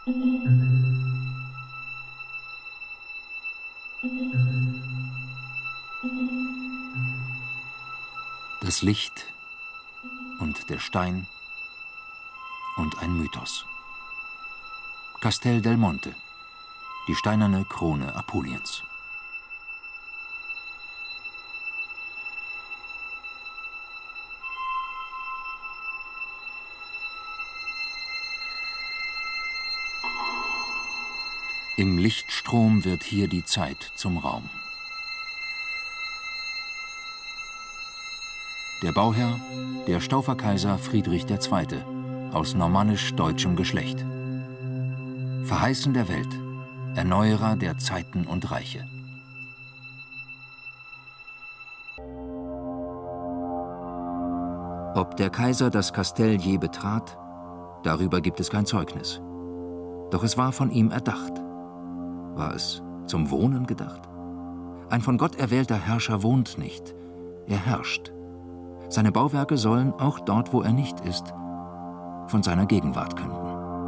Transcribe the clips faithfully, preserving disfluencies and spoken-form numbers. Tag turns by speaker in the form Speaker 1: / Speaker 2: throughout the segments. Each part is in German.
Speaker 1: Das Licht und der Stein und ein Mythos. Castel del Monte, die steinerne Krone Apuliens. Im Lichtstrom wird hier die Zeit zum Raum. Der Bauherr, der Stauferkaiser Friedrich der Zweite, aus normannisch-deutschem Geschlecht. Verheißen der Welt, Erneuerer der Zeiten und Reiche. Ob der Kaiser das Kastell je betrat, darüber gibt es kein Zeugnis. Doch es war von ihm erdacht. War es zum Wohnen gedacht? Ein von Gott erwählter Herrscher wohnt nicht, er herrscht. Seine Bauwerke sollen, auch dort, wo er nicht ist, von seiner Gegenwart künden.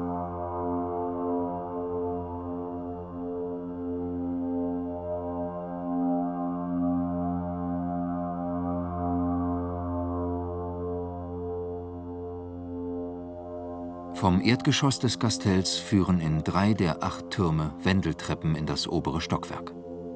Speaker 1: Vom Erdgeschoss des Kastells führen in drei der acht Türme Wendeltreppen in das obere Stockwerk.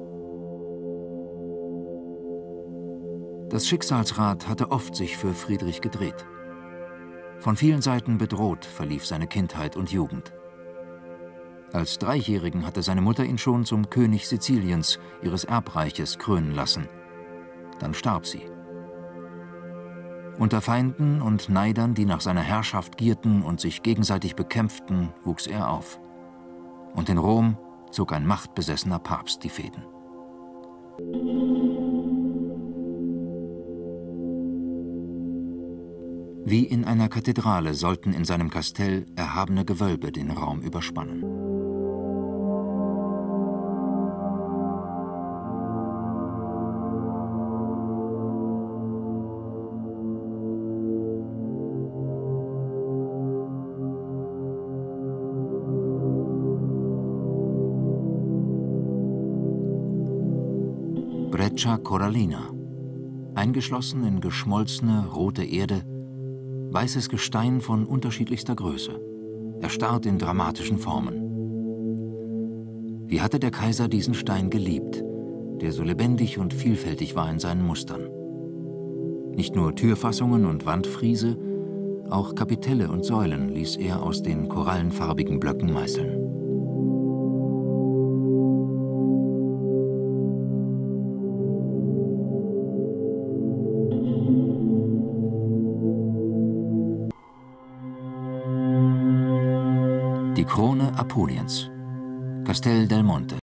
Speaker 1: Das Schicksalsrad hatte oft sich für Friedrich gedreht. Von vielen Seiten bedroht verlief seine Kindheit und Jugend. Als Dreijährigen hatte seine Mutter ihn schon zum König Siziliens, ihres Erbreiches, krönen lassen. Dann starb sie. Unter Feinden und Neidern, die nach seiner Herrschaft gierten und sich gegenseitig bekämpften, wuchs er auf. Und in Rom zog ein machtbesessener Papst die Fäden. Wie in einer Kathedrale sollten in seinem Kastell erhabene Gewölbe den Raum überspannen. Breccia Corallina, eingeschlossen in geschmolzene rote Erde, weißes Gestein von unterschiedlichster Größe, erstarrt in dramatischen Formen. Wie hatte der Kaiser diesen Stein geliebt, der so lebendig und vielfältig war in seinen Mustern. Nicht nur Türfassungen und Wandfriese, auch Kapitelle und Säulen ließ er aus den korallenfarbigen Blöcken meißeln. Die Krone Apuliens, Castel del Monte.